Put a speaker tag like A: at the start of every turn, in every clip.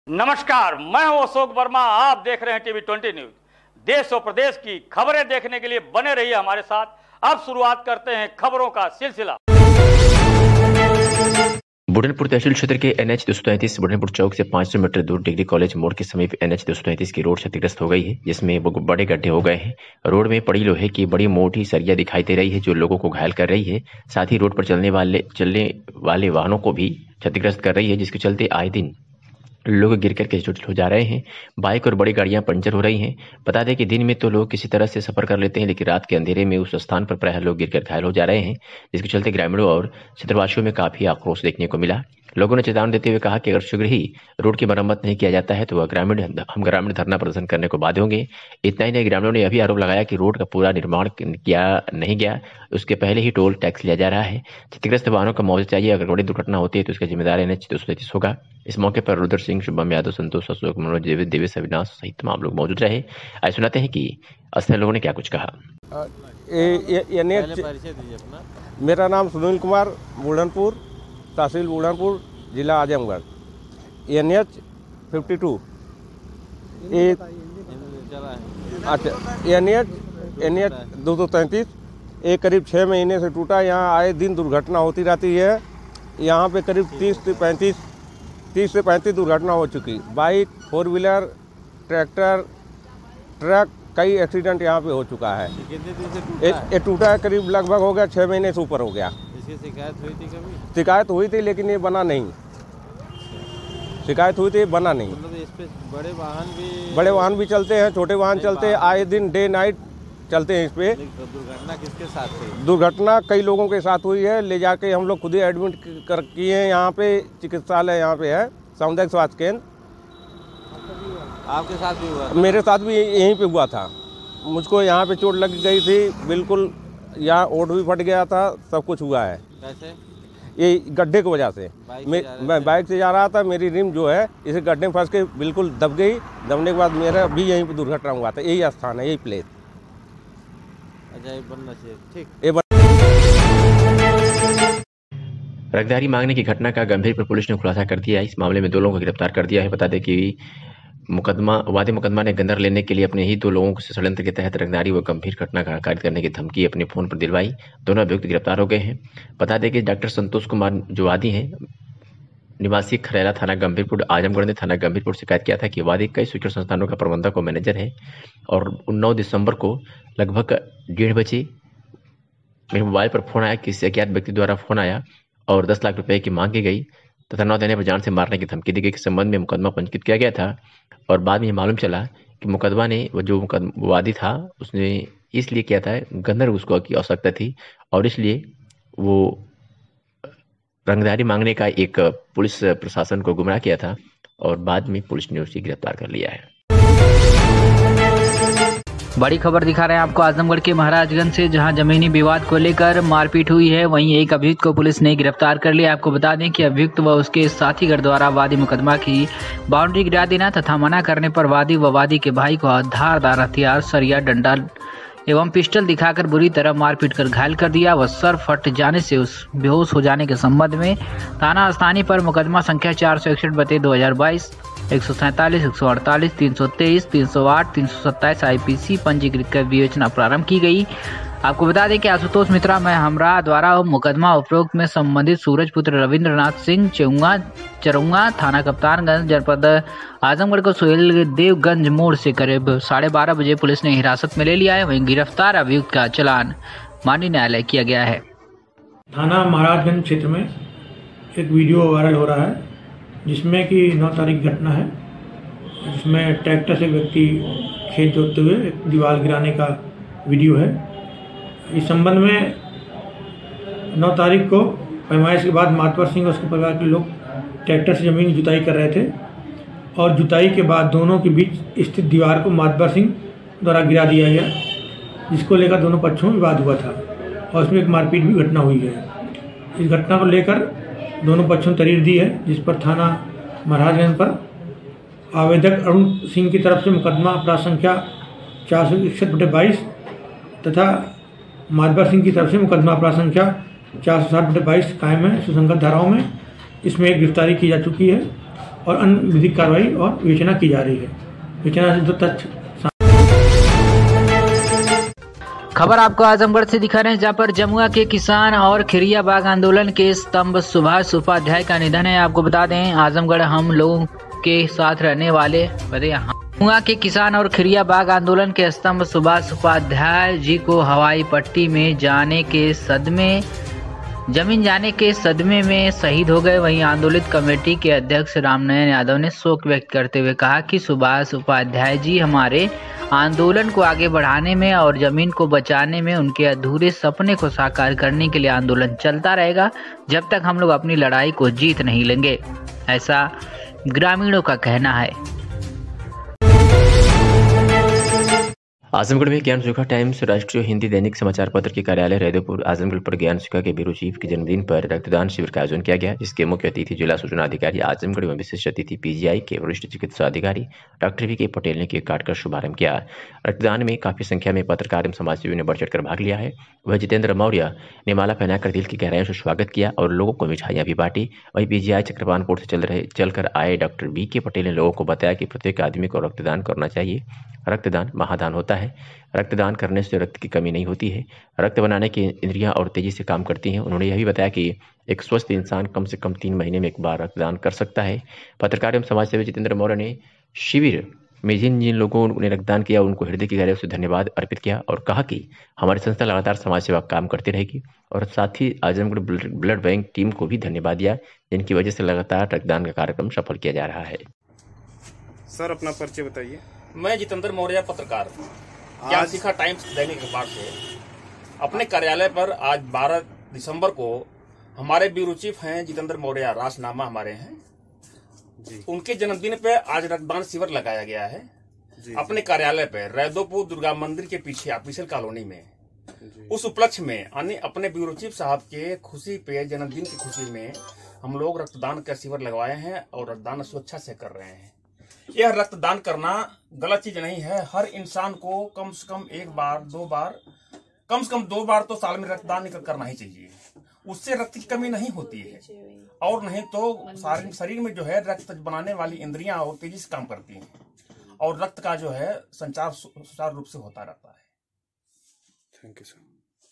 A: नमस्कार, मैं हूं अशोक वर्मा। आप देख रहे हैं टीवी 20 न्यूज। देश और प्रदेश की खबरें देखने के लिए बने रहिए हमारे साथ। अब शुरुआत करते हैं खबरों का सिलसिला।
B: बुढ़नपुर तहसील क्षेत्र के NH 233 बुढ़नपुर चौक से 500 मीटर दूर डिग्री कॉलेज मोड़ के समीप NH 233 की रोड क्षतिग्रस्त हो गई है, जिसमें बड़े गड्ढे हो गए हैं। रोड में पड़ी लोहे की बड़ी मोटी सरिया दिखाई दे रही है, जो लोगों को घायल कर रही है। साथ ही रोड पर चलने वाले वाहनों को भी क्षतिग्रस्त कर रही है, जिसके चलते आए दिन लोग गिर करके चोटिल हो जा रहे हैं। बाइक और बड़ी गाड़ियां पंचर हो रही हैं। बता दें कि दिन में तो लोग किसी तरह से सफर कर लेते हैं, लेकिन रात के अंधेरे में उस स्थान पर प्रायः लोग गिरकर घायल हो जा रहे हैं, जिसके चलते ग्रामीणों और क्षेत्रवासियों में काफी आक्रोश देखने को मिला। लोगों ने चेतावनी देते हुए कहा कि अगर शीघ्र ही रोड की मरम्मत नहीं किया जाता है तो हम ग्रामीण धरना प्रदर्शन करने को बाध्य होंगे। इतना ही नहीं, ग्रामीणों ने यह भी आरोप लगाया कि रोड का पूरा निर्माण किया नहीं गया, उसके पहले ही टोल टैक्स लिया जा रहा है। क्षतिग्रस्त वाहनों का मुआवजा चाहिए। अगर बड़ी दुर्घटना होती है तो इसका जिम्मेदार NH 233 होगा। इस मौके पर रुद्र सिंह, शुभम यादव, संतोष, अशोक, मनोज, देवेश, अविनाश सहित तमाम लोग मौजूद रहे। आइए सुनाते हैं कि स्थानीय लोगों ने क्या कुछ कहा।
C: मेरा नाम सुनील कुमार, बुढ़नपुर तहसील बुढ़नपुर, जिला आजमगढ़। NH 52 अच्छा, NH 233 एक करीब 6 महीने से टूटा। यहाँ आए दिन दुर्घटना होती रहती है। यहाँ पे करीब 30 से 35 दुर्घटना हो चुकी। बाइक, 4 व्हीलर, ट्रैक्टर, ट्रक, कई एक्सीडेंट यहाँ पे हो चुका है।
D: कितने दिन से टूटा है?
C: ये टूटा है करीब लगभग हो गया 6 महीने से ऊपर हो गया।
D: इसकी शिकायत हुई थी कभी?
C: शिकायत हुई थी लेकिन ये बना नहीं। शिकायत हुई थी, बना नहीं।
D: मतलब इस पे
C: बड़े वाहन भी चलते हैं, छोटे वाहन चलते हैं, आए दिन डे नाइट चलते हैं इस पे।
D: दुर्घटना किसके साथ हुई?
C: दुर्घटना कई लोगों के साथ हुई है। ले जाके हम लोग खुद ही एडमिट किए हैं। यहाँ पे चिकित्सालय यहाँ पे है, सामुदायिक स्वास्थ्य केंद्र।
D: आपके साथ भी हुआ?
C: मेरे साथ भी यहीं पे हुआ था। मुझको यहाँ पे चोट लग गई थी, बिल्कुल यहाँ ओट भी फट गया था, सब कुछ हुआ है।
D: कैसे?
C: ये गड्ढे की वजह से। मैं बाइक से जा रहा था, मेरी रिम जो है इस गड्ढे में फंस के बिल्कुल दब गई। दबने के बाद मेरा भी यहीं पे दुर्घटना हुआ था। यही स्थान है, यही प्लेस।
D: अच्छा, ये बनना चाहिए। ठीक।
B: रंगदारी मांगने की घटना का गंभीरपुर पुलिस ने खुलासा कर दिया है। इस मामले में 2 लोगों को गिरफ्तार कर दिया है। बता दें कि वादी मुकदमा ने गंदर लेने के लिए अपने ही 2 लोगों से षड्यंत्र के तहत रंगदारी व गंभीर घटना का कारित करने की धमकी अपने फोन पर दिलवाई। दोनों अभियुक्त गिरफ्तार हो गए हैं। बता दें कि डॉक्टर संतोष कुमार जो वादी हैं, निवासी खरेला, थाना गंभीरपुर, आजमगढ़ ने थाना गंभीरपुर शिकायत किया था कि वादी कई शिक्षण संस्थानों का प्रबंधक और मैनेजर है और 9 दिसंबर को लगभग 1:30 बजे मेरे मोबाइल पर फोन आया। किसी अज्ञात व्यक्ति द्वारा फोन आया और 10 लाख रुपए की मांग की गई तथा 9 देने पर जान से मारने की धमकी दी गई। इस संबंध में मुकदमा पंजीकृत किया गया था और बाद में ये मालूम चला कि मुकदमा ने जो वादी था उसने इसलिए किया था, गंदर उसको की आवश्यकता थी और इसलिए वो रंगदारी मांगने का एक पुलिस प्रशासन को गुमराह किया था और बाद में पुलिस ने उसे गिरफ्तार कर लिया है।
E: बड़ी खबर दिखा रहे हैं आपको आजमगढ़ के महाराजगंज से, जहां जमीनी विवाद को लेकर मारपीट हुई है। वहीं एक अभियुक्त को पुलिस ने गिरफ्तार कर लिया। आपको बता दें कि अभियुक्त व उसके साथीगण द्वारा वादी मुकदमा की बाउंड्री गिरा देना तथा मना करने पर वादी व वादी के भाई को धारदार हथियार, सरिया, डंडा एवं पिस्टल दिखाकर बुरी तरह मारपीट कर घायल कर दिया व सर फट जाने से उस बेहोश हो जाने के संबंध में थाना स्थानीय पर मुकदमा संख्या 461/2022, 147, 148, 323, 308, 327 IPC पंजीकृत कर विवेचना प्रारंभ की गई। आपको बता दें कि आशुतोष मित्रा में हमरा द्वारा मुकदमा उपरोक्त में संबंधित सूरजपुत्र रविंद्रनाथ सिंह चरुंगा, थाना कप्तानगंज, जनपद आजमगढ़ को सुहेल देवगंज मोड़ से करीब 12:30 बजे पुलिस ने हिरासत में ले लिया है। वहीं गिरफ्तार अभियुक्त का चालान माननीय न्यायालय किया गया है।
F: थाना महाराजगंज क्षेत्र में एक वीडियो वायरल हो रहा है जिसमें कि 9 तारीख घटना है, जिसमें ट्रैक्टर से व्यक्ति खेत जोतते हुए एक दीवार गिराने का वीडियो है। इस संबंध में 9 तारीख को पैमाइश के बाद मातवर सिंह और उसके परिवार के लोग ट्रैक्टर से ज़मीन जुताई कर रहे थे और जुताई के बाद दोनों के बीच स्थित दीवार को मातवर सिंह द्वारा गिरा दिया गया, जिसको लेकर दोनों पक्षों में विवाद हुआ था और उसमें एक मारपीट भी घटना हुई है। इस घटना को लेकर दोनों पक्षों ने तहरीर दी है, जिस पर थाना महाराजगंज पर आवेदक अरुण सिंह की तरफ से मुकदमा अपराध संख्या 461/22 तथा मातबर सिंह की तरफ से मुकदमा अपराध संख्या 460/22 कायम है सुसंगत धाराओं में। इसमें एक गिरफ्तारी की जा चुकी है और अन्य विधिक कार्रवाई और विवेचना की जा रही है। विवेचना से जो तथ्य
E: खबर आपको आजमगढ़ से दिखा रहे हैं, जहां पर जमुआ के किसान और खिरिया बाग आंदोलन के स्तंभ सुभाष उपाध्याय का निधन है। आपको बता दें, आजमगढ़ हम लोगों के साथ रहने वाले जमुआ के किसान और खिरिया बाग आंदोलन के स्तंभ सुभाष उपाध्याय जी को हवाई पट्टी में जमीन जाने के सदमे में शहीद हो गए। वहीं आंदोलित कमेटी के अध्यक्ष रामनयन यादव ने शोक व्यक्त करते हुए कहा कि सुभाष उपाध्याय जी हमारे आंदोलन को आगे बढ़ाने में और जमीन को बचाने में उनके अधूरे सपने को साकार करने के लिए आंदोलन चलता रहेगा जब तक हम लोग अपनी लड़ाई को जीत नहीं लेंगे, ऐसा ग्रामीणों का कहना है।
B: आजमगढ़ में ज्ञान सुखा टाइम्स राष्ट्रीय हिंदी दैनिक समाचार पत्र के कार्यालय रैदोपुर आजमगढ़ पर ज्ञान सुखा के ब्यूरो चीफ के जन्मदिन पर रक्तदान शिविर का आयोजन किया गया, जिसके मुख्य अतिथि जिला सूचना अधिकारी आजमगढ़ एवं विशिष्ट अतिथि पीजीआई के वरिष्ठ चिकित्सा अधिकारी डॉक्टर वी के पटेल ने केक काटकर शुभारंभ किया। रक्तदान में काफी संख्या में पत्रकार एवं समाजसेवियों ने बढ़ चढ़कर भाग लिया है। वह जितेंद्र मौर्य ने माला पहनाकर दिल की गहराइयों से स्वागत किया और लोगों को मिठाइयां भी बांटी। वहीं पीजीआई चक्रपानपुर से चलकर आए डॉक्टर वी के पटेल ने लोगों को बताया कि प्रत्येक आदमी को रक्तदान करना चाहिए। रक्तदान महादान होता है। रक्तदान करने से रक्त की कमी नहीं होती है। रक्त बनाने की इंद्रियां और तेजी से काम करती हैं। उन्होंने यह भी बताया कि एक स्वस्थ इंसान कम से कम 3 महीने में एक बार रक्तदान कर सकता है। पत्रकार एवं समाजसेवी जितेंद्र मौर्य ने शिविर में जिन लोगों ने रक्तदान किया उनको हृदय की गहराइयों से धन्यवाद अर्पित किया और कहा कि हमारी संस्था लगातार समाज सेवा काम करती रहेगी। और साथ ही आजमगढ़ ब्लड बैंक टीम को भी धन्यवाद दिया, जिनकी वजह से लगातार रक्तदान का कार्यक्रम सफल किया जा रहा है।
G: सर, अपना परिचय बताइए।
A: मैं जितेंद्र मौर्य, पत्रकार, ज्ञान सुखा टाइम्स दैनिक अखबार से। अपने कार्यालय पर आज 12 दिसंबर को हमारे ब्यूरो चीफ हैं जितेंद्र मौर्य, राजनामा हमारे हैं जी। उनके जन्मदिन पे आज रक्तदान शिविर लगाया गया है जी। अपने कार्यालय पर रैदोपुर दुर्गा मंदिर के पीछे ऑफिशियल कॉलोनी में। उस उपलक्ष्य में अपने ब्यूरो चीफ साहब के खुशी पे, जन्मदिन की खुशी में हम लोग रक्तदान का शिविर लगवाए हैं और रक्तदान स्वेच्छा से कर रहे हैं। यह रक्तदान करना गलत चीज नहीं है। हर इंसान को कम से कम 1 बार 2 बार, कम से कम 2 बार तो साल में रक्तदान करना ही चाहिए। उससे रक्त की कमी नहीं होती है और नहीं तो शरीर में जो है रक्त बनाने वाली इंद्रियां और तेजी से काम करती हैं और रक्त का जो है संचार सुचारू रूप से होता रहता है।
G: Thank you sir.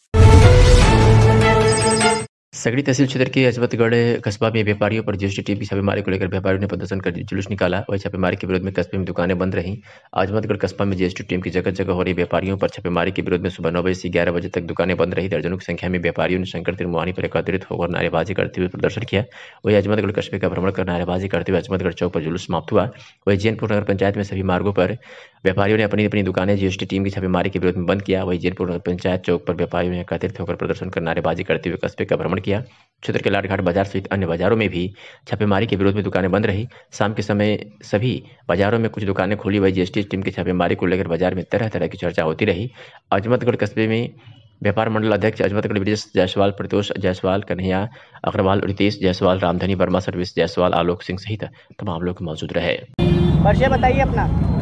B: सगड़ी तहसील क्षेत्र के अजमतगढ़ कस्बा में व्यापारियों पर जीएसटी टीम की छापेमारी को लेकर व्यापारियों ने प्रदर्शन कर जुलूस निकाला। वही छापेमारी के विरोध में कस्बे में दुकानें बंद रहीं। अजमतगढ़ कस्बा में जीएसटी टीम की जगह जगह हो रही व्यापारियों पर छापेमारी के विरोध में सुबह 9 बजे से 11 बजे तक दुकानें बंद रही। दर्जनों की संख्या में व्यापारियों ने शंकर त्रिमुहानी पर एकत्रित होकर नारेबाजी करते हुए प्रदर्शन किया। वही अजमतगढ़ कस्बे का भ्रमण कर नारेबाजी करते हुए अजमतगढ़ चौक पर जुलूस समाप्त हुआ। वही जैनपुर नगर पंचायत में सभी मार्गों पर व्यापारियों ने अपनी अपनी दुकानें जीएसटी टीम की छापेमारी के विरोध में बंद किया। वही जैनपुर नगर पंचायत चौक पर व्यापारियों ने एकत्रित होकर प्रदर्शन कर नारेबाजी करते हुए कस्बे का भ्रमण किया। क्षेत्र के लाटघाट बाजार सहित अन्य बाजारों में भी छापेमारी के विरोध में दुकानें बंद रही। शाम के समय सभी बाजारों में कुछ दुकानें खुली। वही जीएसटी टीम की छापेमारी को लेकर बाजार में तरह तरह की चर्चा होती रही। अजमतगढ़ कस्बे में व्यापार मंडल अध्यक्ष अजमतगढ़ ब्रिजेश जायसवाल, प्रतोष जायसवाल, कन्हैया अग्रवाल, रितेश जायसवाल, रामधनी वर्मा, सर्विस जायसवाल, आलोक सिंह सहित तमाम लोग मौजूद रहे।
H: परिचय बताइए अपना।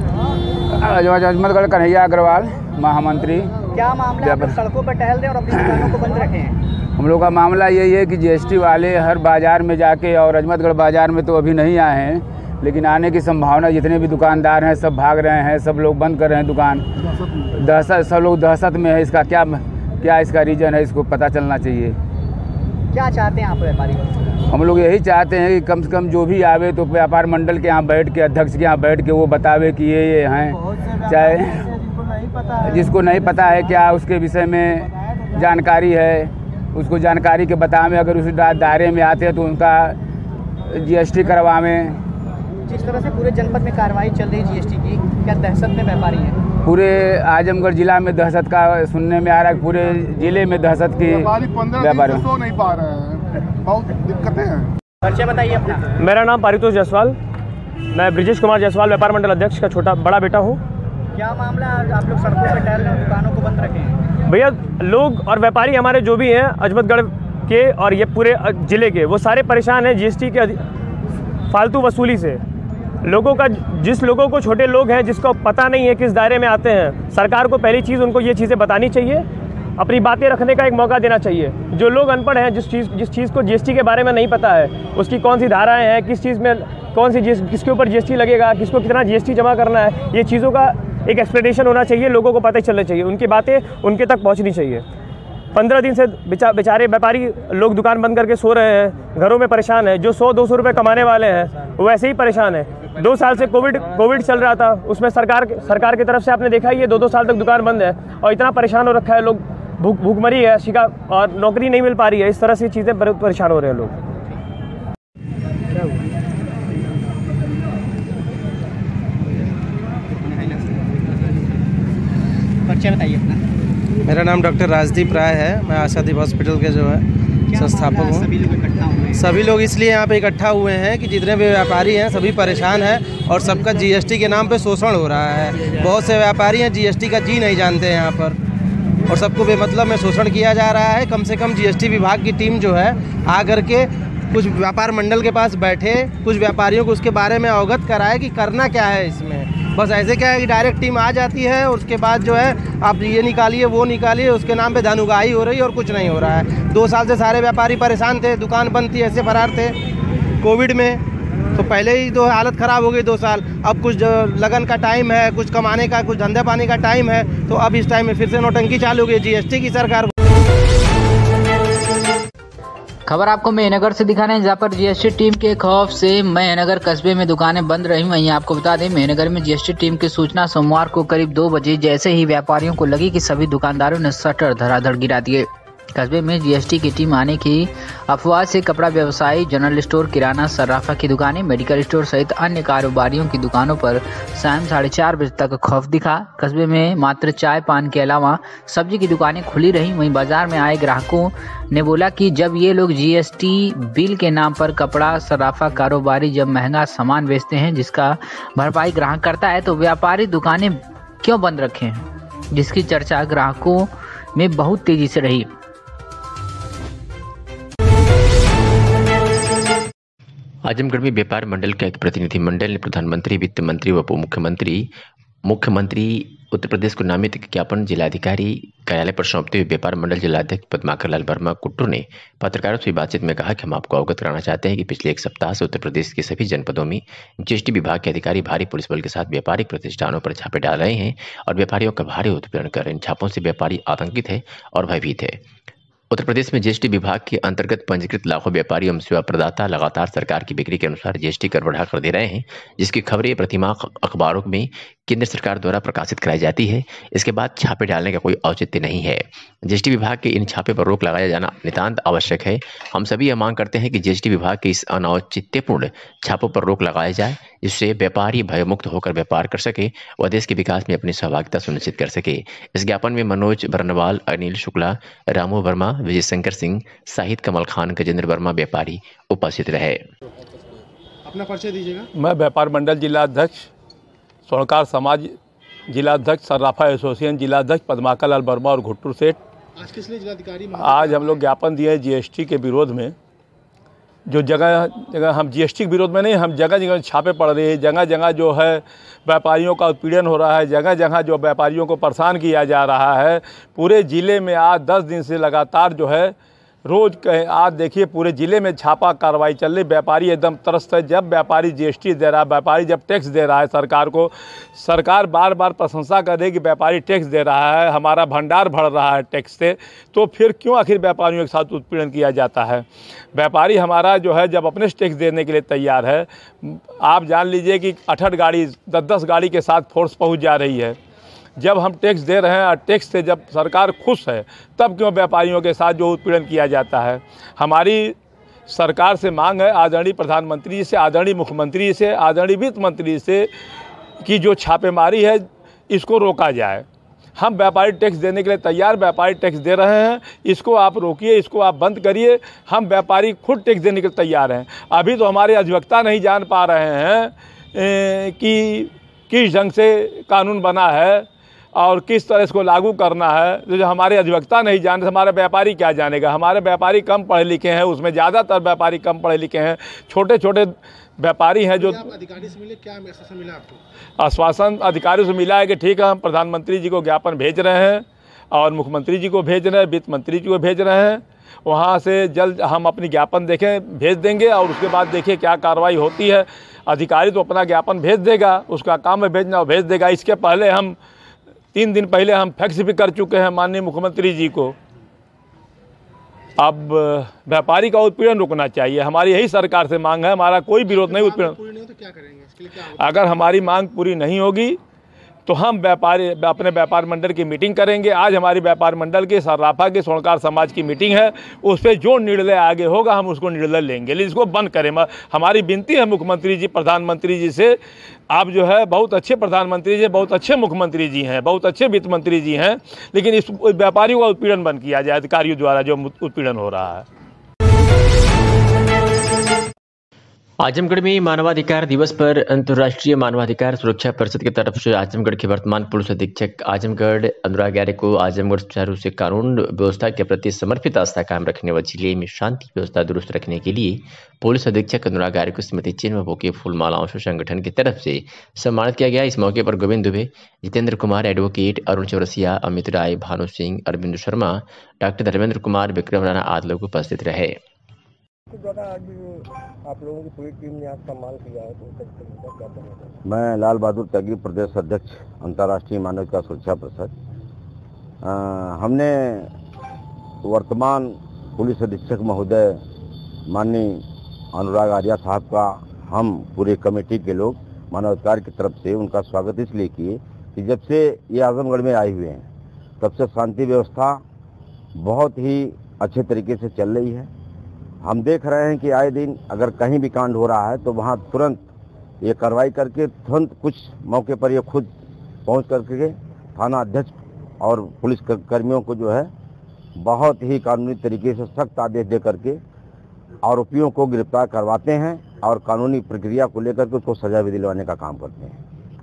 I: अजमतगढ़ कन्हैया अग्रवाल, महामंत्री।
H: क्या मामला है, सड़कों पर टहल रहे और अपनी दुकानों को बंद रखे हैं?
I: हम लोग का मामला यही है कि जीएसटी वाले हर बाज़ार में जाके, और अजमतगढ़ बाज़ार में तो अभी नहीं आए हैं, लेकिन आने की संभावना, जितने भी दुकानदार हैं सब भाग रहे हैं, सब लोग बंद कर रहे हैं दुकान। सब लोग दहशत में है। इसका क्या इसका रीज़न है, इसको पता चलना चाहिए।
H: क्या चाहते हैं आप व्यापारी?
I: हम लोग यही चाहते हैं कि कम से कम जो भी आवे तो व्यापार मंडल के यहाँ बैठ के, अध्यक्ष के यहाँ बैठ के वो बतावे कि ये हैं, चाहे जिसको नहीं पता है क्या उसके विषय में जानकारी है, उसको जानकारी के बतावें। अगर उस दायरे में आते हैं तो उनका जीएसटी करवावें।
H: जिस तरह से पूरे जनपद में कार्रवाई चल रही जीएसटी की, क्या दहशत में व्यापारी हैं?
I: पूरे आजमगढ़ जिला में दहशत का सुनने में आ रहा है। पूरे जिले में दहशत की व्यापारी
J: नहीं पा रहे हैं, बहुत दिक्कतें हैं।
H: परिचय बताइए अपना।
K: मेरा नाम पारितोष जायसवाल, मैं ब्रिजेश कुमार जायसवाल व्यापार मंडल अध्यक्ष का बड़ा बेटा हूँ।
H: क्या मामला, आप लोग सड़कों पर टहल रहे हैं, दुकानों को बंद रखे हैं?
K: भैया, लोग और व्यापारी हमारे जो भी हैं अजमतगढ़ के और ये पूरे जिले के, वो सारे परेशान हैं जीएसटी के फालतू वसूली से। लोगों का, जिस लोगों को, छोटे लोग हैं जिसको पता नहीं है किस दायरे में आते हैं, सरकार को पहली चीज़ उनको ये चीज़ें बतानी चाहिए, अपनी बातें रखने का एक मौका देना चाहिए। जो लोग अनपढ़ हैं, जिस चीज़ को जीएसटी के बारे में नहीं पता है, उसकी कौन सी धाराएं हैं, किस चीज़ में कौन सी किसके ऊपर जीएसटी लगेगा, किसको कितना जीएसटी जमा करना है, ये चीज़ों का एक एक्सप्लेनेशन होना चाहिए, लोगों को पता चलना चाहिए, उनकी बातें उनके तक पहुंचनी चाहिए। 15 दिन से बेचारे व्यापारी लोग दुकान बंद करके सो रहे हैं, घरों में परेशान है। जो 100-200 रुपये कमाने वाले हैं वो वैसे ही परेशान है। 2 साल से कोविड चल रहा था, उसमें सरकार की तरफ से आपने देखा ही है 2-2 साल तक दुकान बंद है और इतना परेशान हो रखा है लोग, भूखमरी है, शिकार और नौकरी नहीं मिल पा रही है। इस तरह से चीज़ें बहुत परेशान हो रहे हैं लोग।
H: परिचय बताइए अपना।
L: मेरा नाम डॉक्टर राजदीप राय है, मैं आशादीप हॉस्पिटल के जो है संस्थापक हूँ।
H: सभी लोग इकट्ठा हुए हैं?
L: सभी लोग इसलिए यहाँ पे इकट्ठा हुए हैं कि जितने भी व्यापारी हैं सभी परेशान हैं और सबका जीएसटी के नाम पे शोषण हो रहा है। बहुत से व्यापारी हैं जीएसटी का जी नहीं जानते हैं यहाँ पर, और सबको बेमतलब में शोषण किया जा रहा है। कम से कम जीएसटी विभाग की टीम जो है आ करके कुछ व्यापार मंडल के पास बैठे, कुछ व्यापारियों को उसके बारे में अवगत कराए कि करना क्या है इसमें। बस ऐसे क्या है कि डायरेक्ट टीम आ जाती है और उसके बाद जो है आप ये निकालिए वो निकालिए, उसके नाम पे धन उगाही हो रही है और कुछ नहीं हो रहा है। 2 साल से सारे व्यापारी परेशान थे, दुकान बंद थी, ऐसे फरार थे। कोविड में तो पहले ही तो हालत ख़राब हो गई 2 साल, अब कुछ लगन का टाइम है, कुछ कमाने का, कुछ धंधा पाने का टाइम है, तो अब इस टाइम में फिर से नौटंकी चालू हो गई जीएसटी की सरकार।
E: खबर आपको मेहनगर से दिखा रहे हैं, जहाँ पर जीएसटी टीम के खौफ से मेहनगर कस्बे में दुकानें बंद रही। वहीं आपको बता दें, मेहनगर में जीएसटी टीम की सूचना सोमवार को करीब 2 बजे जैसे ही व्यापारियों को लगी कि सभी दुकानदारों ने शटर धड़ाधड़ गिरा दिए। कस्बे में जीएसटी की टीम आने की अफवाह से कपड़ा व्यवसायी, जनरल स्टोर, किराना, सर्राफा की दुकानें, मेडिकल स्टोर सहित अन्य कारोबारियों की दुकानों पर शाम 4:30 बजे तक खौफ दिखा। कस्बे में मात्र चाय पान के अलावा सब्जी की दुकानें खुली रहीं। वहीं बाजार में आए ग्राहकों ने बोला कि जब ये लोग जीएसटी बिल के नाम पर कपड़ा, सर्राफा कारोबारी जब महंगा सामान बेचते हैं जिसका भरपाई ग्राहक करता है, तो व्यापारी दुकानें क्यों बंद रखे हैं, जिसकी चर्चा ग्राहकों में बहुत तेजी से रही।
B: आजमगढ़ में व्यापार मंडल का एक प्रतिनिधिमंडल ने प्रधानमंत्री, वित्त मंत्री व उप मुख्यमंत्री उत्तर प्रदेश को नामित ज्ञापन जिलाधिकारी कार्यालय पर सौंपते हुए व्यापार मंडल जिलाध्यक्ष पद्माकर लाल वर्मा कुट्टू ने पत्रकारों से बातचीत में कहा कि हम आपको अवगत कराना चाहते हैं कि पिछले 1 सप्ताह से उत्तर प्रदेश के सभी जनपदों में जीएसटी विभाग के अधिकारी भारी पुलिस बल के साथ व्यापारिक प्रतिष्ठानों पर छापे डाल रहे हैं और व्यापारियों का भारी उत्पीड़न कर इन छापों से व्यापारी आतंकित है और भयभीत है। उत्तर प्रदेश में जीएसटी विभाग के अंतर्गत पंजीकृत लाखों व्यापारी एवं सेवा प्रदाता लगातार सरकार की बिक्री के अनुसार जीएसटी कर बढ़ा कर दे रहे हैं, जिसकी खबरें प्रतिमाह अखबारों में केंद्र सरकार द्वारा प्रकाशित कराई जाती है। इसके बाद छापे डालने का कोई औचित्य नहीं है। जीएसटी विभाग के इन छापे पर रोक लगाया जाना नितांत आवश्यक है। हम सभी यह मांग करते हैं कि जीएसटी विभाग के इस अनौचित्यपूर्ण छापों पर रोक लगाया जाए, जिससे व्यापारी भयमुक्त होकर व्यापार कर सके व देश के विकास में अपनी सहभागिता सुनिश्चित कर सके। इस ज्ञापन में मनोज बरनवाल, अनिल शुक्ला, रामू वर्मा, विजय शंकर सिंह, शाहिद कमल खान, गजेंद्र वर्मा व्यापारी उपस्थित रहे।
J: अपना परिचय दीजिएगा।
M: मैं व्यापार मंडल जिलाध्यक्ष, स्वर्णकार समाज जिलाध्यक्ष, सर्राफा एसोसिएशन जिलाध्यक्ष पद्माकर लाल वर्मा और घुट्टू सेठ।
J: आज किस लिए जिलाधिकारी?
M: आज हम लोग ज्ञापन दिए जीएसटी के विरोध में। जो जगह जगह हम जीएसटी के विरोध में नहीं, हम जगह जगह छापे पड़ रहे हैं, जगह जगह जो है व्यापारियों का उत्पीड़न हो रहा है, जगह जगह जो व्यापारियों को परेशान किया जा रहा है। पूरे ज़िले में आज 10 दिन से लगातार जो है रोज़ कहें, आज देखिए पूरे ज़िले में छापा कार्रवाई चल रही। व्यापारी एकदम त्रस्त है। जब व्यापारी जीएसटी दे रहा है, व्यापारी जब टैक्स दे रहा है सरकार को, सरकार बार बार प्रशंसा कर रही है कि व्यापारी टैक्स दे रहा है, हमारा भंडार भर रहा है टैक्स से, तो फिर क्यों आखिर व्यापारियों के साथ उत्पीड़न किया जाता है? व्यापारी हमारा जो है जब अपने से टैक्स देने के लिए तैयार है, आप जान लीजिए कि 8-8 गाड़ी, 10-10 गाड़ी के साथ फोर्स पहुँच जा रही है। जब हम टैक्स दे रहे हैं और टैक्स से जब सरकार खुश है, तब क्यों व्यापारियों के साथ जो उत्पीड़न किया जाता है? हमारी सरकार से मांग है, आदरणीय प्रधानमंत्री से, आदरणीय मुख्यमंत्री से, आदरणीय वित्त मंत्री से, कि जो छापेमारी है इसको रोका जाए। हम व्यापारी टैक्स देने के लिए तैयार, व्यापारी टैक्स दे रहे हैं, इसको आप रोकिए, इसको आप बंद करिए। हम व्यापारी खुद टैक्स देने के लिए तैयार हैं। अभी तो हमारे अधिवक्ता नहीं जान पा रहे हैं कि किस ढंग से कानून बना है और किस तरह इसको लागू करना है। जो हमारे अधिवक्ता नहीं जानते, हमारे व्यापारी क्या जानेगा? हमारे व्यापारी कम पढ़े लिखे हैं, उसमें ज़्यादातर व्यापारी कम पढ़े लिखे हैं, छोटे छोटे व्यापारी हैं। जो
J: अधिकारी से मिले, क्या आश्वासन मिला आपको?
M: आश्वासन अधिकारियों से मिला है कि ठीक है, हम प्रधानमंत्री जी को ज्ञापन भेज रहे हैं और मुख्यमंत्री जी को भेज रहे हैं, वित्त मंत्री जी को भेज रहे हैं। वहाँ से जल्द हम अपनी ज्ञापन देखें, भेज देंगे और उसके बाद देखिए क्या कार्रवाई होती है। अधिकारी तो अपना ज्ञापन भेज देगा, उसका काम है भेजना, भेज देगा। इसके पहले हम 3 दिन पहले हम फैक्स भी कर चुके हैं माननीय मुख्यमंत्री जी को। अब व्यापारी का उत्पीड़न रुकना चाहिए, हमारी यही सरकार से मांग है, हमारा कोई विरोध नहीं उत्पीड़न।
J: तो क्या करेंगे इसके लिए, क्या
M: अगर हमारी मांग पूरी नहीं होगी तो हम अपने व्यापार मंडल की मीटिंग करेंगे। आज हमारी व्यापार मंडल के सर्राफा के स्वर्णकार समाज की मीटिंग है, उस पर जो निर्णय आगे होगा हम उसको निर्णय लेंगे, लेकिन इसको बंद करें। हमारी विनती है मुख्यमंत्री जी, प्रधानमंत्री जी से, आप जो है बहुत अच्छे प्रधानमंत्री जी, बहुत अच्छे मुख्यमंत्री जी हैं, बहुत अच्छे वित्त मंत्री जी हैं, लेकिन इस व्यापारियों का उत्पीड़न बंद किया जाए, अधिकारियों द्वारा जो उत्पीड़न हो रहा है।
B: आजमगढ़ में मानवाधिकार दिवस पर अंतर्राष्ट्रीय मानवाधिकार सुरक्षा परिषद की तरफ से आजमगढ़ के वर्तमान पुलिस अधीक्षक आजमगढ़ अनुराग आर्य को आजमगढ़ सुचारू से कानून व्यवस्था के प्रति समर्पित आस्था कायम रखने व जिले में शांति व्यवस्था दुरुस्त रखने के लिए पुलिस अधीक्षक अनुराग आर्य को श्रीमती चिन्ह बुके फूलमालाओं से संगठन की तरफ से सम्मानित किया गया। इस मौके पर गोविंद दुबे, जितेंद्र कुमार, एडवोकेट अरुण चौरसिया, अमित राय, भानु सिंह, अरविंद शर्मा, डॉक्टर धर्मेंद्र कुमार, विक्रम राणा आदि लोग उपस्थित रहे।
C: आप लोगों की पूरी टीम ने आज सम्मान किया है, तो क्या करेंगे?
N: मैं लाल बहादुर त्यागी, प्रदेश अध्यक्ष अंतर्राष्ट्रीय मानवाधिकार सुरक्षा परिषद। हमने वर्तमान पुलिस अधीक्षक महोदय माननीय अनुराग आर्य साहब का, हम पूरे कमेटी के लोग मानवाधिकार की तरफ से उनका स्वागत इसलिए किए कि जब से ये आजमगढ़ में आए हुए हैं तब से शांति व्यवस्था बहुत ही अच्छे तरीके से चल रही है। हम देख रहे हैं कि आए दिन अगर कहीं भी कांड हो रहा है तो वहाँ तुरंत ये कार्रवाई करके, तुरंत कुछ मौके पर ये खुद पहुँच करके थाना अध्यक्ष और पुलिस कर्मियों को जो है बहुत ही कानूनी तरीके से सख्त आदेश दे करके आरोपियों को गिरफ्तार करवाते हैं और कानूनी प्रक्रिया को लेकर के उसको सजा भी दिलवाने का काम करते हैं।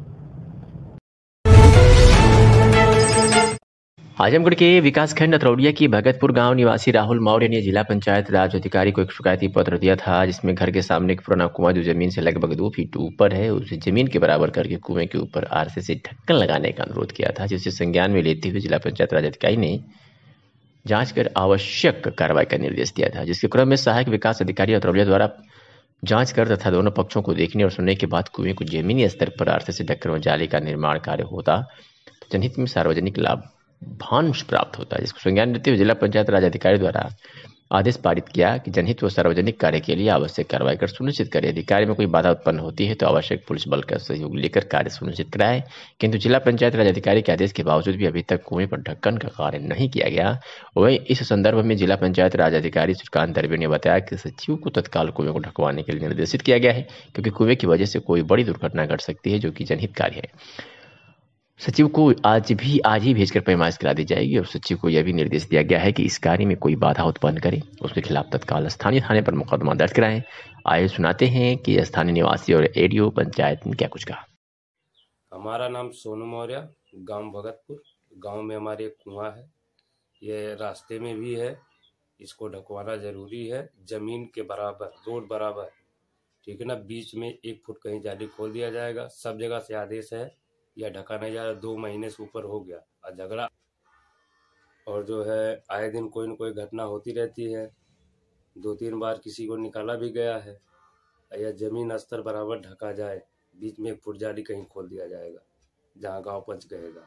B: आजमगढ़ के विकासखंड अतरौड़िया की भगतपुर गांव निवासी राहुल मौर्य ने जिला पंचायत राज अधिकारी को एक शिकायती पत्र दिया था, जिसमें घर के सामने एक पुराना कुआं जो जमीन से लगभग 2 फीट ऊपर है, उसे जमीन के बराबर करके कुएं के ऊपर आरसीसी ढक्कन लगाने का अनुरोध किया था, जिसे संज्ञान में लेते हुए जिला पंचायत राज अधिकारी ने जांच कर आवश्यक कार्रवाई का निर्देश दिया था, जिसके क्रम में सहायक विकास अधिकारी अतरौड़िया द्वारा जांच कर तथा दोनों पक्षों को देखने और सुनने के बाद कुएं को जमीनी स्तर पर आरसीसी ढक्कन व जाली का निर्माण कार्य होता तो जनहित में सार्वजनिक लाभ भांश प्राप्त होता है, जिसको संज्ञान देते हुए जिला पंचायत राज अधिकारी द्वारा आदेश पारित किया कि जनहित व सार्वजनिक कार्य के लिए आवश्यक कार्रवाई कर सुनिश्चित करें। अधिकारी में कोई बाधा उत्पन्न होती है तो आवश्यक पुलिस बल का सहयोग लेकर कार्य सुनिश्चित कराए, किंतु जिला पंचायत राज अधिकारी के आदेश के बावजूद भी अभी तक कुएं पर ढक्कन का कार्य नहीं किया गया। वहीं इस संदर्भ में जिला पंचायत राज अधिकारी श्रीकांत दरबे ने बताया कि सचिव को तत्काल कुएं को ढकवाने के लिए निर्देशित किया गया है, क्योंकि कुएं की वजह से कोई बड़ी दुर्घटना घट सकती है, जो कि जनहित कार्य है। सचिव को आज ही भेजकर पैमाइश करा दी जाएगी और सचिव को यह भी निर्देश दिया गया है कि इस कार्य में कोई बाधा उत्पन्न करे उसके खिलाफ तत्काल स्थानीय थाने पर मुकदमा दर्ज कराएं। आइए सुनाते हैं कि स्थानीय निवासी और एडीओ पंचायत ने क्या कुछ कहा।
O: हमारा नाम सोनू मौर्य, गांव भगतपुर। गांव में हमारे एक कुआं है, ये रास्ते में भी है, इसको ढकवाना जरूरी है, जमीन के बराबर, रोड बराबर, ठीक है ना। बीच में 1 फुट कहीं जाली खोल दिया जाएगा। सब जगह से आदेश है, या ढका नहीं जा रहा। 2 महीने से ऊपर हो गया और झगड़ा, और जो है आए दिन कोई न कोई घटना होती रहती है। 2-3 बार किसी को निकाला भी गया है। या जमीन स्तर बराबर ढका जाए, बीच में 1 फुट जाली कहीं खोल दिया जाएगा जहां गांव पंच कहेगा।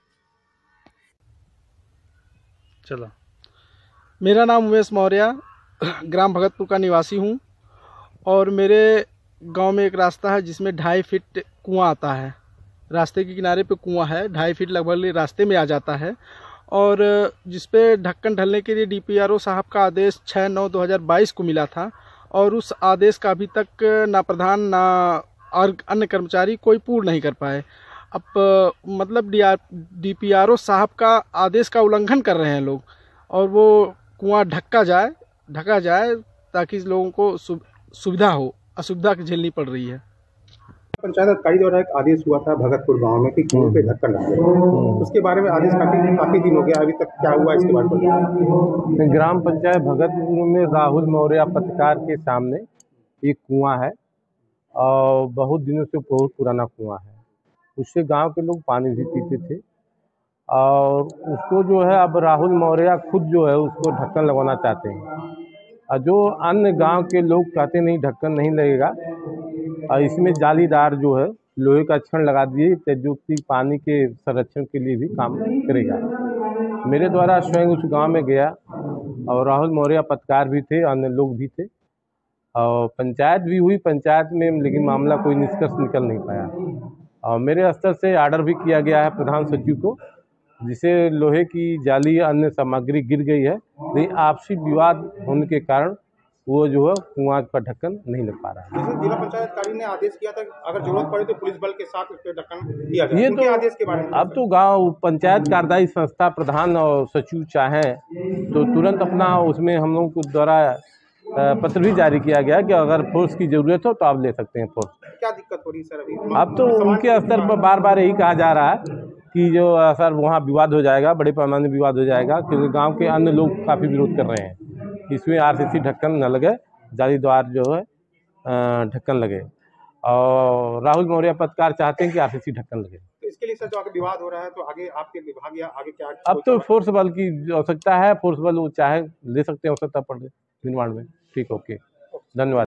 J: चलो, मेरा नाम उमेश मौर्य, ग्राम भगतपुर का निवासी हूं, और मेरे गांव में एक रास्ता है जिसमें 2.5 फीट कुआं आता है। रास्ते के किनारे पे कुआं है, 2.5 फीट लगभग रास्ते में आ जाता है, और जिसपे ढक्कन ढलने के लिए डीपीआरओ साहब का आदेश 6/9/2022 को मिला था, और उस आदेश का अभी तक ना प्रधान ना और अन्य कर्मचारी कोई पूर्ण नहीं कर पाए। अब मतलब डीपीआरओ साहब का आदेश का उल्लंघन कर रहे हैं लोग, और वो कुआं ढका जाए ताकि लोगों को सुविधा हो, असुविधा झेलनी पड़ रही है।
P: पंचायत अधिकारी द्वारा एक आदेश हुआ था भगतपुर गांव में कि कुएं पे ढक्कन लगे, उसके बारे में आदेश काफी दिन हो गया, अभी तक क्या हुआ इसके बारे में?
C: ग्राम पंचायत भगतपुर में राहुल मौर्य पत्रकार के सामने एक कुआं है, और बहुत दिनों से बहुत पुराना कुआं है। उससे गांव के लोग पानी भी पीते थे, और उसको जो है अब राहुल मौर्य खुद जो है उसको ढक्कन लगवाना चाहते हैं, और जो अन्य गांव के लोग कहते नहीं ढक्कन नहीं लगेगा, और इसमें जालीदार जो है लोहे का छड़ लगा दिए जो कि पानी के संरक्षण के लिए भी काम करेगा। मेरे द्वारा स्वयं उस गांव में गया और राहुल मौर्य पत्रकार भी थे, अन्य लोग भी थे और पंचायत भी हुई पंचायत में, लेकिन मामला कोई निष्कर्ष निकल नहीं पाया। और मेरे स्तर से आर्डर भी किया गया है प्रधान सचिव को, जिसे लोहे की जाली अन्य सामग्री गिर गई है, लेकिन आपसी विवाद होने के कारण वो जो है कुआं का ढक्कन नहीं लग पा रहा है।
P: जैसे जिला पंचायतकारी ने आदेश किया था अगर जरूरत पड़े तो पुलिस बल के साथ उस पर ढक्कन दिया जाए,
C: ये
P: उनके
C: तो
P: आदेश के बारे में
C: अब तो गांव पंचायत कार्यदायी संस्था प्रधान और सचिव चाहें तो तुरंत अपना उसमें हम लोगों को द्वारा पत्र भी जारी किया गया कि अगर फोर्स की जरूरत हो तो आप ले सकते हैं फोर्स।
P: क्या दिक्कत हो रही है सर अभी?
C: अब तो उनके स्तर पर बार बार यही कहा जा रहा है कि जो सर वहाँ विवाद हो जाएगा, बड़े पैमाने में विवाद हो जाएगा, क्योंकि गांव के अन्य लोग काफ़ी विरोध कर रहे हैं इसमें आरसीसी ढक्कन न लगे, जालीदार जो है ढक्कन लगे। और राहुल मौर्य पत्रकार चाहते हैं कि आरसीसी ढक्कन लगे।
P: तो इसके लिए सर जो आगे विवाद हो रहा है तो आगे आपके विभाग या आगे क्या?
C: अब तो फोर्स बल की आवश्यकता है, फोर्स बल वो चाहे ले सकते हैं आवश्यकता पड़े निर्माण में। ठीक, ओके, धन्यवाद।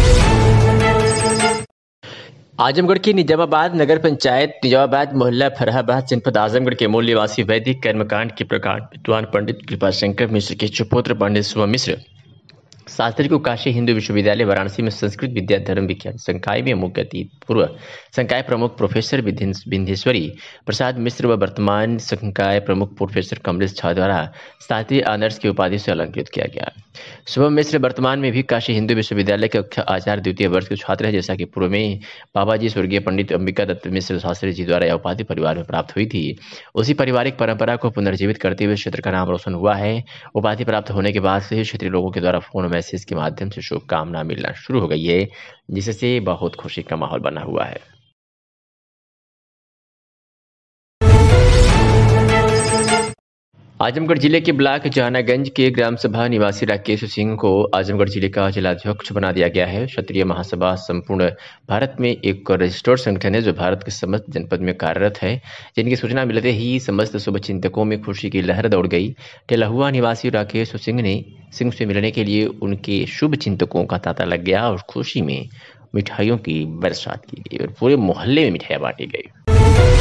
B: आजमगढ़ की निजामाबाद नगर पंचायत निजामाबाद मोहल्ला फरहाबाद जनपद आजमगढ़ के मूल निवासी वैदिक कर्मकांड के प्रकार विद्वान पंडित कृपाशंकर मिश्र के सुपुत्र पंडित शुभम मिश्र शास्त्री को काशी हिंदू विश्वविद्यालय वाराणसी में संस्कृत विद्या धर्म विज्ञान संकाय में मुख्य अतिथि पूर्व संकाय प्रमुख प्रोफेसर विंध्येश्वरी प्रसाद मिश्र व वर्तमान संकाय प्रमुख प्रोफेसर कमलेश झा द्वारा शास्त्रीय ऑनर्स की उपाधि से अलंकृत किया गया। शुभम मिश्र वर्तमान में भी काशी हिंदू विश्वविद्यालय के कक्षा आचार्य द्वितीय वर्ष के छात्र हैं, जैसा कि पूर्व में बाबा जी स्वर्गीय पंडित अंबिका दत्त मिश्र शास्त्री जी द्वारा यह उपाधि परिवार में प्राप्त हुई थी। उसी पारिवारिक परंपरा को पुनर्जीवित करते हुए क्षेत्र का नाम रोशन हुआ है। उपाधि प्राप्त होने के बाद से ही क्षेत्रीय लोगों के द्वारा फोन मैसेज के माध्यम से शुभकामना मिलना शुरू हो गई है, जिससे बहुत खुशी का माहौल बना हुआ है। आजमगढ़ जिले के ब्लॉक जहानागंज के ग्राम सभा निवासी राकेश सिंह को आजमगढ़ जिले का जिलाध्यक्ष बना दिया गया है। क्षत्रिय महासभा संपूर्ण भारत में एक रजिस्टर्ड संगठन है जो भारत के समस्त जनपद में कार्यरत है, जिनकी सूचना मिलते ही समस्त शुभ चिंतकों में खुशी की लहर दौड़ गई। टेलहुआ निवासी राकेश सिंह से मिलने के लिए उनके शुभ चिंतकों का तांता लग गया और खुशी में मिठाइयों की बरसात की गई और पूरे मोहल्ले में मिठाइयाँ बांटी गई।